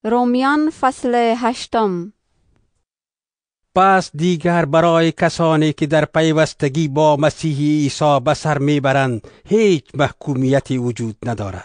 رومیان فصل 8. پس دیگر برای کسانی که در پیوستگی با مسیح عیسی به سر میبرند هیچ محکومیتی وجود ندارد،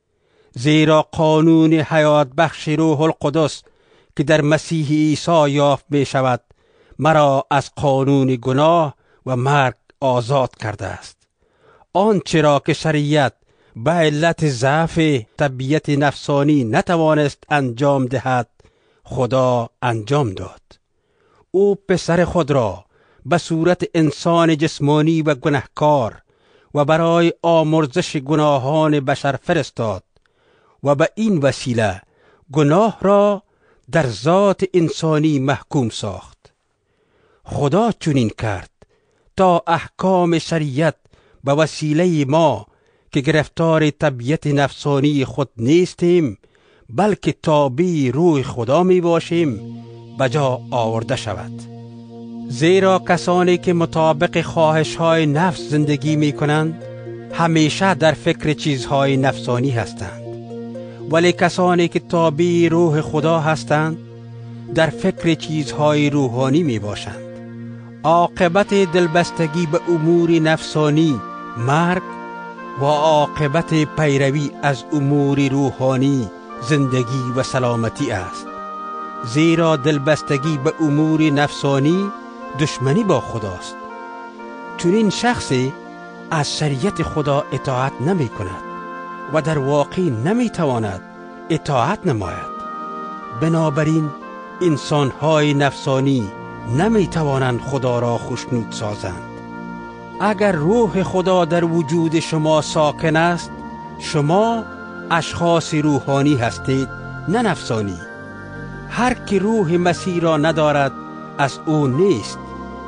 زیرا قانون حیات بخش روح القدس که در مسیح عیسی یافت می شود مرا از قانون گناه و مرگ آزاد کرده است. آنچه را که شریعت به علت ضعف طبیعت نفسانی نتوانست انجام دهد خدا انجام داد. او پسر خود را به صورت انسان جسمانی و گناهکار و برای آمرزش گناهان بشر فرستاد و به این وسیله گناه را در ذات انسانی محکوم ساخت. خدا چنین کرد تا احکام شریعت به وسیله ما که گرفتار طبیعت نفسانی خود نیستیم بلکه تابع روح خدا می باشیم بجا آورده شود. زیرا کسانی که مطابق خواهش‌های نفس زندگی می کنند همیشه در فکر چیزهای نفسانی هستند، ولی کسانی که تابع روح خدا هستند در فکر چیزهای روحانی می باشند. عاقبت دلبستگی به امور نفسانی مرگ و عاقبت پیروی از امور روحانی زندگی و سلامتی است. زیرا دلبستگی به امور نفسانی دشمنی با خداست. چون این شخصی از شریعت خدا اطاعت نمی کند و در واقع نمی تواند اطاعت نماید. بنابراین انسان‌های نفسانی نمی توانند خدا را خوشنود سازند. اگر روح خدا در وجود شما ساکن است شما اشخاص روحانی هستید نه نفسانی. هر که روح مسیح را ندارد از او نیست.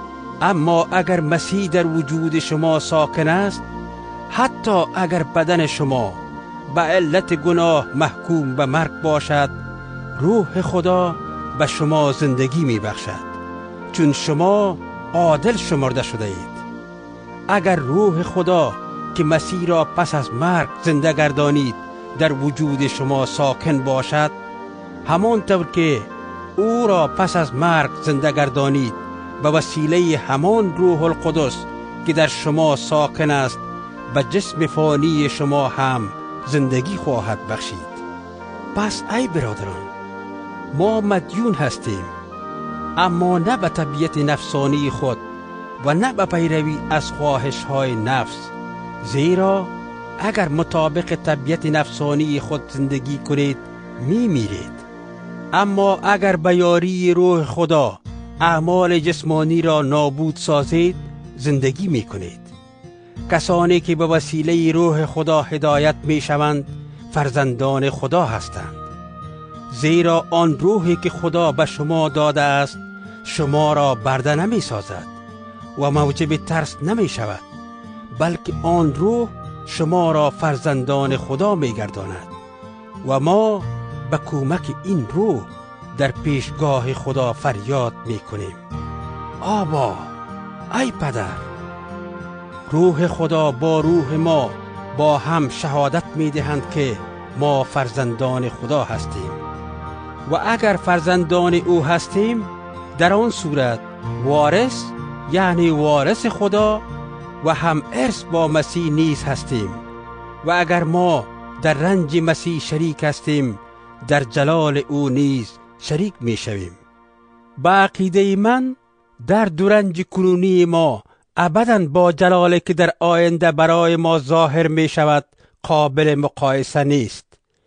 اما اگر مسیح در وجود شما ساکن است حتی اگر بدن شما به علت گناه محکوم به مرگ باشد روح خدا به شما زندگی می بخشد، چون شما عادل شمرده شده اید. اگر روح خدا که مسیح را پس از مرگ زنده گردانید در وجود شما ساکن باشد، همانطور که او را پس از مرگ زنده گردانید به وسیله همان روح القدس که در شما ساکن است به جسم فانی شما هم زندگی خواهد بخشید. پس ای برادران، ما مدیون هستیم، اما نه به طبیعت نفسانی خود و نه به پیروی از خواهش‌های نفس. زیرا اگر مطابق طبیعت نفسانی خود زندگی کنید می‌میرید. اما اگر به یاری روح خدا اعمال جسمانی را نابود سازید زندگی می‌کنید. کسانی که به وسیله روح خدا هدایت می‌شوند فرزندان خدا هستند. زیرا آن روحی که خدا به شما داده است شما را برده نمی‌سازد و موجب ترس نمی‌شود، بلکه آن روح شما را فرزندان خدا می‌گرداند و ما به کمک این روح در پیشگاه خدا فریاد می‌کنیم: آبا، ای پدر. روح خدا با روح ما با هم شهادت می‌دهند که ما فرزندان خدا هستیم و اگر فرزندان او هستیم در آن صورت وارث یعنی وارث خدا و هم ارث با مسیح نیز هستیم و اگر ما در رنج مسیح شریک هستیم در جلال او نیز شریک می شویم. با عقیده من در رنج کنونی ما ابداً با جلالی که در آینده برای ما ظاهر می شود قابل مقایسه نیست.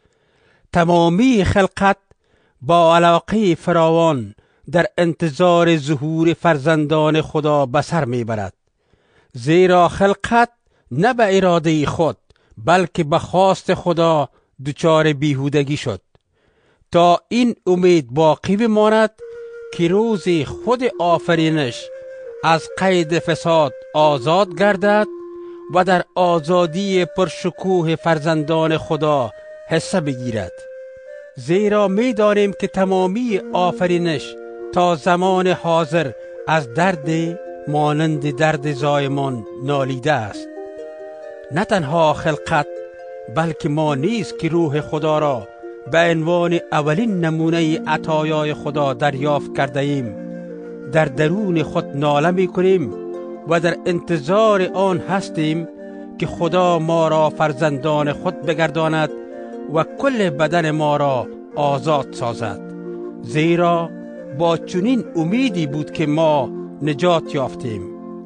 تمامی خلقت با علاقه فراوان در انتظار ظهور فرزندان خدا به سر می برد، زیرا خلقت نه به اراده خود بلکه به خواست خدا دچار بیهودگی شد تا این امید باقی بماند که روزی خود آفرینش از قید فساد آزاد گردد و در آزادی پرشکوه فرزندان خدا حصه بگیرد. زیرا می دانیم که تمامی آفرینش تا زمان حاضر از درد مانند درد زایمان نالیده است. نه تنها خلقت بلکه ما نیز که روح خدا را به عنوان اولین نمونه عطایای خدا دریافت کرده ایم، در درون خود ناله می کنیم و در انتظار آن هستیم که خدا ما را فرزندان خود بگرداند و کل بدن ما را آزاد سازد. زیرا با چنین امیدی بود که ما نجات یافتیم.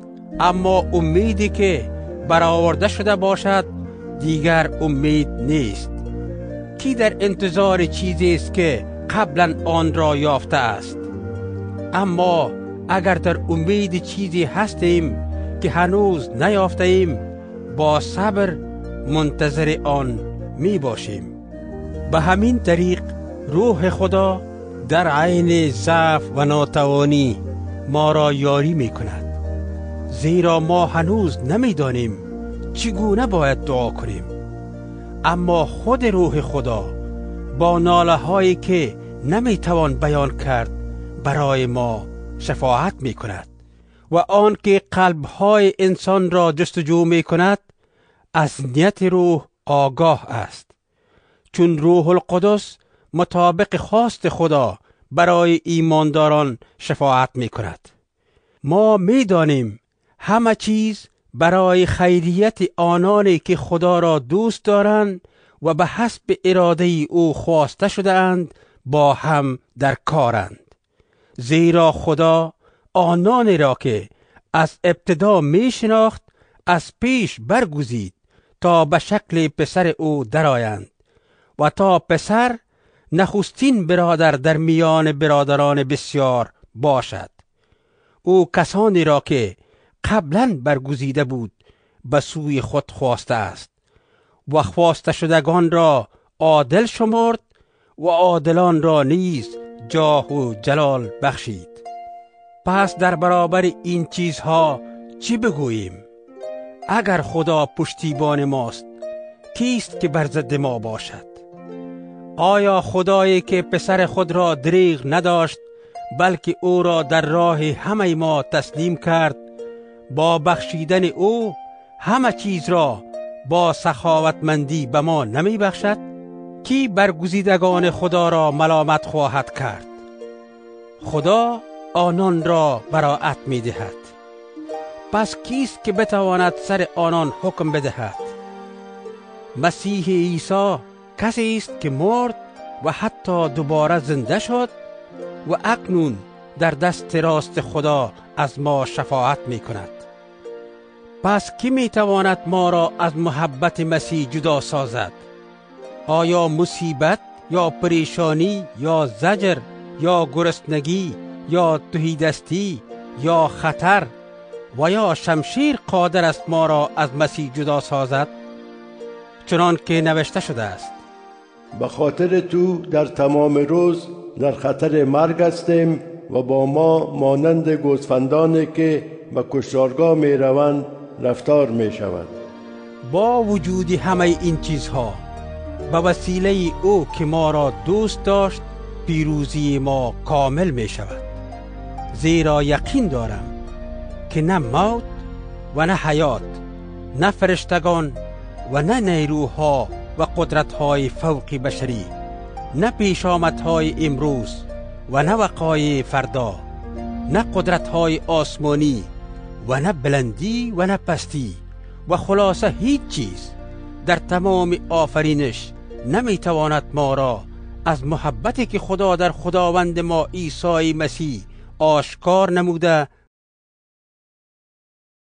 اما امیدی که برآورده شده باشد دیگر امید نیست. کی در انتظار چیزی است که قبلا آن را یافته است؟ اما اگر در امید چیزی هستیم که هنوز نیافته ایم، با صبر منتظر آن می باشیم. به همین طریق روح خدا در عین ضعف و ناتوانی ما را یاری می کند، زیرا ما هنوز نمی دانیم چگونه باید دعا کنیم. اما خود روح خدا با ناله هایی که نمی توان بیان کرد برای ما شفاعت می کند و آن که قلب های انسان را جستجو می کند از نیت روح آگاه است، چون روح القدس مطابق خواست خدا برای ایمانداران شفاعت می کند. ما می دانیم همه چیز برای خیریت آنانی که خدا را دوست دارند و به حسب اراده او خواسته شده اند با هم در کارند. زیرا خدا آنانی را که از ابتدا می شناخت از پیش برگزید تا به شکل پسر او درآیند و تا پسر نخستین برادر در میان برادران بسیار باشد. او کسانی را که قبلا برگزیده بود به سوی خود خواسته است و خواسته شدگان را عادل شمرد و عادلان را نیز جاه و جلال بخشید. پس در برابر این چیزها چی بگوییم؟ اگر خدا پشتیبان ماست کیست که بر ضد ما باشد؟ آیا خدایی که پسر خود را دریغ نداشت بلکه او را در راه همه ما تسلیم کرد، با بخشیدن او همه چیز را با سخاوتمندی به ما نمی بخشد؟ کی برگزیدگان خدا را ملامت خواهد کرد؟ خدا آنان را براءت می دهد. پس کیست که بتواند سر آنان حکم بدهد؟ مسیح عیسی کسی است که مرد و حتی دوباره زنده شد و اکنون در دست راست خدا از ما شفاعت می کند. پس کی می تواند ما را از محبت مسیح جدا سازد؟ آیا مصیبت یا پریشانی یا زجر یا گرسنگی یا تهیدستی یا خطر و یا شمشیر قادر است ما را از مسیح جدا سازد؟ چنان که نوشته شده است: به خاطر تو در تمام روز در خطر مرگ هستیم و با ما مانند گوسفندانی که به کشتارگاه می روند رفتار می شود. با وجود همه این چیزها به وسیله او که ما را دوست داشت پیروزی ما کامل می شود. زیرا یقین دارم که نه موت و نه حیات، نه فرشتگان و نه نیروها و قدرت‌های فوق بشری، نه پیشامدهای امروز و نه وقایع فردا، نه قدرت‌های آسمانی و نه بلندی و نه پستی و خلاصه هیچ چیز در تمام آفرینش نمیتواند ما را از محبتی که خدا در خداوند ما عیسی مسیح آشکار نموده